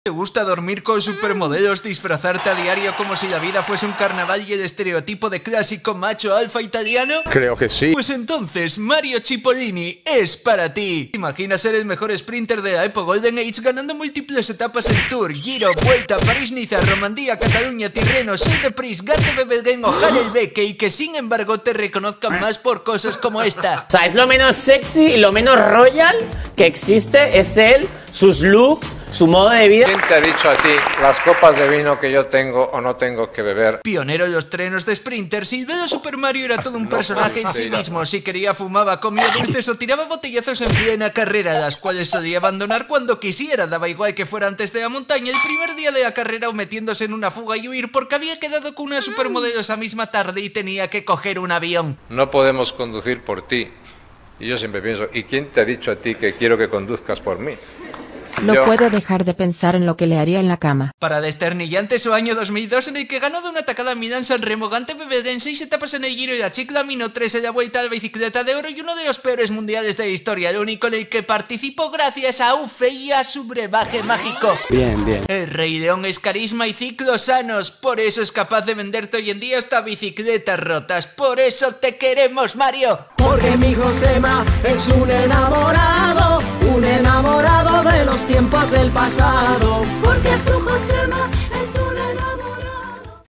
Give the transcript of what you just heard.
¿Te gusta dormir con supermodelos, disfrazarte a diario como si la vida fuese un carnaval y el estereotipo de clásico macho alfa italiano? Creo que sí. Pues entonces Mario Cipollini es para ti. Imagina ser el mejor sprinter de la Epo Golden Age ganando múltiples etapas en Tour, Giro, Vuelta, París-Niza, Romandía, Cataluña, Tirreno, Sud-de-France, Gante-Wevelgem o Harelbeke y que sin embargo te reconozcan más por cosas como esta. O sea, es lo menos sexy y lo menos royal que existe, es él, sus looks, su modo de vida. ¿Quién te ha dicho a ti las copas de vino que yo tengo o no tengo que beber? Pionero en los trenos de sprinter, Silvero Super Mario era todo un personaje en sí mismo. Si quería fumaba, comía dulces o tiraba botellazos en plena carrera, las cuales solía abandonar cuando quisiera. Daba igual que fuera antes de la montaña, el primer día de la carrera o metiéndose en una fuga y huir porque había quedado con una supermodelo esa misma tarde y tenía que coger un avión. No podemos conducir por ti. Y yo siempre pienso, ¿y quién te ha dicho a ti que quiero que conduzcas por mí? No puedo dejar de pensar en lo que le haría en la cama. Para desternillante su año 2002 en el que ganó de una atacada Milán-San Remo, Gante-Wevelgem, 6 etapas en el Giro y la Cicla Minó 3 en la Vuelta a la Bicicleta de Oro y uno de los peores mundiales de la historia, el único en el que participó gracias a Ufe y a su brebaje mágico. Bien, bien. El Rey León es carisma y ciclos sanos, por eso es capaz de venderte hoy en día hasta bicicletas rotas, por eso te queremos, Mario. Porque mi Josema es un enamorado de los tiempos del pasado.